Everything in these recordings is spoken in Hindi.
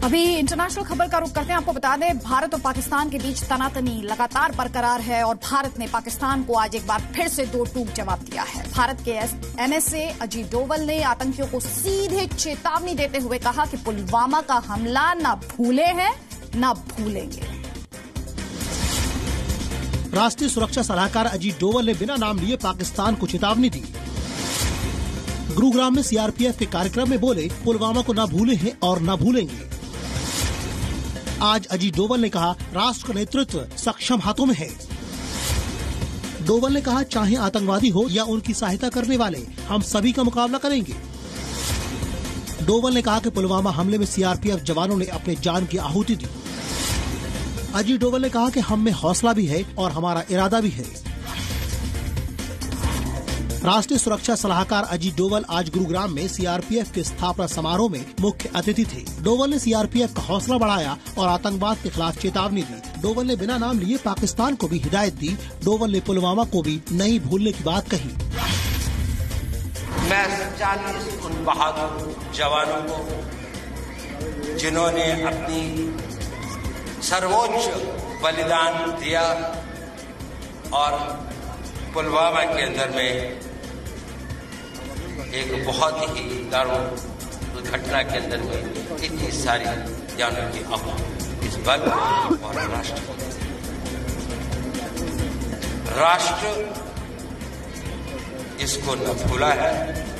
अभी इंटरनेशनल खबर का रुख करते हैं। आपको बता दें, भारत और पाकिस्तान के बीच तनातनी लगातार बरकरार है और भारत ने पाकिस्तान को आज एक बार फिर से दो टूक जवाब दिया है। भारत के एनएसए अजीत डोवल ने आतंकियों को सीधे चेतावनी देते हुए कहा कि पुलवामा का हमला न भूले हैं न भूलेंगे। राष्ट्रीय सुरक्षा सलाहकार अजीत डोवल ने बिना नाम लिए पाकिस्तान को चेतावनी दी। गुरुग्राम में सीआरपीएफ के कार्यक्रम में बोले, पुलवामा को न भूले हैं और न भूलेंगे। आज अजीत डोवल ने कहा, राष्ट्र का नेतृत्व सक्षम हाथों में है। डोवल ने कहा, चाहे आतंकवादी हो या उनकी सहायता करने वाले, हम सभी का मुकाबला करेंगे। डोवल ने कहा कि पुलवामा हमले में सीआरपीएफ जवानों ने अपने जान की आहुति दी। अजीत डोवल ने कहा कि हम में हौसला भी है और हमारा इरादा भी है। राष्ट्रीय सुरक्षा सलाहकार अजीत डोवल आज गुरुग्राम में सीआरपीएफ के स्थापना समारोह में मुख्य अतिथि थे। डोवल ने सीआरपीएफ का हौसला बढ़ाया और आतंकवाद के खिलाफ चेतावनी दी। डोवल ने बिना नाम लिए पाकिस्तान को भी हिदायत दी। डोवल ने पुलवामा को भी नहीं भूलने की बात कही। मैं 40 उन बहादुर जवानों को जिन्होंने अपनी सर्वोच्च बलिदान दिया और पुलवामा के अंदर में एक बहुत ही दारुण घटना के अंदर में इतनी सारी जानों की आहुति इस बल और राष्ट्र इसको न भूला है।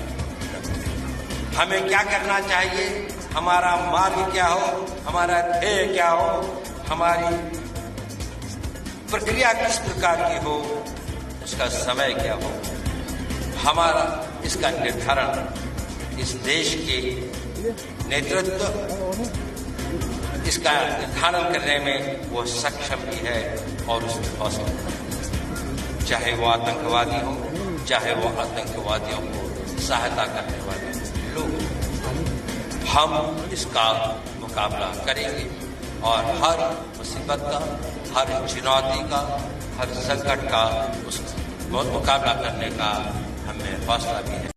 हमें क्या करना चाहिए, हमारा मार्ग क्या हो, हमारा ध्येय क्या हो, हमारी प्रक्रिया किस प्रकार की हो, उसका समय क्या हो, हमारा इसका निर्धारण इस देश के नेतृत्व इसका निर्धारण करने में वो सक्षम भी है और उसमें हौसला, चाहे वो आतंकवादी हो, चाहे वो आतंकवादियों को सहायता करने वाले लोग, हम इसका मुकाबला करेंगे और हर मुसीबत का, हर चुनौती का, हर संकट का उस मुकाबला करने का हमें हौसला भी है।